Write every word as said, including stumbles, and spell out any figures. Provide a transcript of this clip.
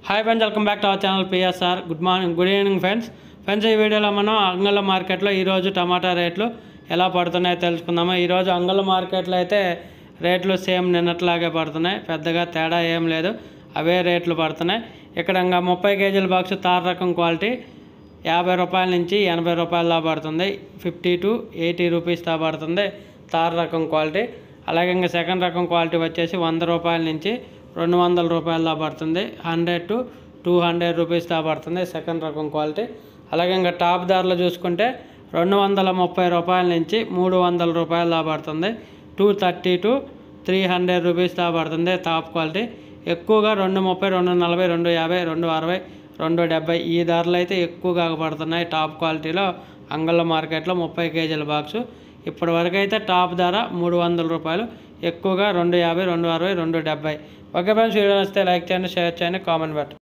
Hi friends, welcome back to our channel PSR. Good morning, good evening friends. Friends, ఈ వీడియోలో మనం అంగళ్ళ మార్కెట్లో ఈరోజు టమాటా రేట్లు ఎలా పడుతున్నాయో తెలుసుకుందాము. ఈరోజు అంగళ్ళ మార్కెట్లో అయితే రేట్లు సేమ్ నిన్నట్లాగే పడుతున్నాయి, పెద్దగా తేడా ఏం లేదు, అవే రేట్లు పడుతున్నాయి. ఇక్కడ ఇంకా ముప్పై కేజీల బాక్స్ తార్ రకం క్వాలిటీ యాభై రూపాయల నుంచి ఎనభై రూపాయల పడుతుంది. ఫిఫ్టీ టు ఎయిటీ రూపీస్ దా పడుతుంది తార్ రకం క్వాలిటీ. అలాగే ఇంకా సెకండ్ రకం క్వాలిటీ వచ్చేసి వంద రూపాయల నుంచి రెండు వందల రూపాయల పడుతుంది. Hundred to two hundred rupees దా పడుతుంది సెకండ్ రకం క్వాలిటీ. అలాగే ఇంకా టాప్ ధరలు చూసుకుంటే రెండు వందల ముప్పై రూపాయల నుంచి మూడు వందల రూపాయల దా పడుతుంది. Two thirty to three hundred rupees దా పడుతుంది టాప్ క్వాలిటీ. ఎక్కువగా రెండు ముప్పై రెండు నలభై రెండు యాభై రెండు అరవై రెండు డెబ్బై ఈ ధరలు అయితే ఎక్కువగా పడుతున్నాయి టాప్ క్వాలిటీలో అంగళ్ళ మార్కెట్లో. ముప్పై కేజీల బాక్సు ఇప్పటి వరకు అయితే టాప్ ధర మూడు వందల రూపాయలు, ఎక్కువగా రెండు యాభై రెండు అరవై రెండు డెబ్బై. ఓకే ఫ్రెండ్స్, వీడియో నచ్చితే లైక్ చేయండి, షేర్ చేయండి, కామెంట్ పెట్టండి.